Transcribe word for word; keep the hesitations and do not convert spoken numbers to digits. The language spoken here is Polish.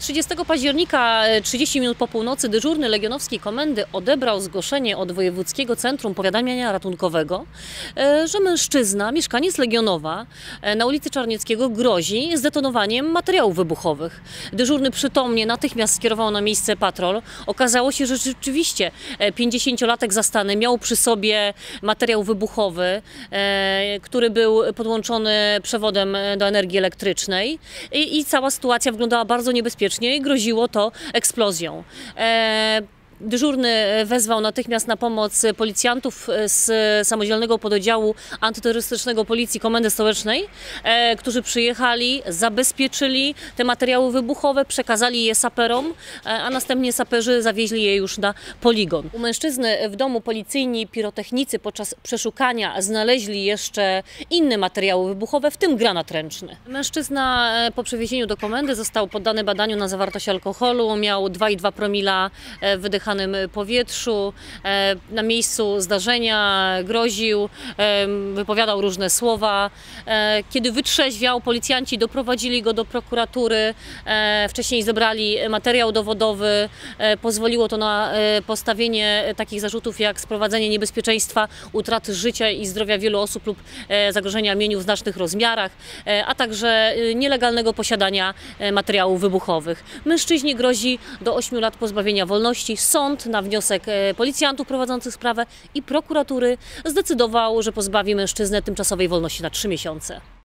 trzydziestego października, trzydzieści minut po północy, dyżurny legionowskiej komendy odebrał zgłoszenie od Wojewódzkiego Centrum Powiadamiania Ratunkowego, że mężczyzna, mieszkaniec Legionowa na ulicy Czarnieckiego grozi zdetonowaniem materiałów wybuchowych. Dyżurny przytomnie natychmiast skierował na miejsce patrol. Okazało się, że rzeczywiście pięćdziesięciolatek zastany miał przy sobie materiał wybuchowy, który był podłączony przewodem do energii elektrycznej i, i cała sytuacja wyglądała bardzo niebezpiecznie i groziło to eksplozją. E Dyżurny wezwał natychmiast na pomoc policjantów z Samodzielnego Pododdziału Antyterrorystycznego Policji Komendy Stołecznej, e, którzy przyjechali, zabezpieczyli te materiały wybuchowe, przekazali je saperom, e, a następnie saperzy zawieźli je już na poligon. U mężczyzny w domu policyjni pirotechnicy podczas przeszukania znaleźli jeszcze inne materiały wybuchowe, w tym granat ręczny. Mężczyzna po przewiezieniu do komendy został poddany badaniu na zawartość alkoholu, miał dwa i dwa promila wydechanego powietrzu. Na miejscu zdarzenia groził, wypowiadał różne słowa. Kiedy wytrzeźwiał, policjanci doprowadzili go do prokuratury, wcześniej zebrali materiał dowodowy. Pozwoliło to na postawienie takich zarzutów jak sprowadzenie niebezpieczeństwa, utraty życia i zdrowia wielu osób lub zagrożenia mieniu w znacznych rozmiarach, a także nielegalnego posiadania materiałów wybuchowych. Mężczyźnie grozi do ośmiu lat pozbawienia wolności. Sąd na wniosek policjantów prowadzących sprawę i prokuratury zdecydował, że pozbawi mężczyznę tymczasowej wolności na trzy miesiące.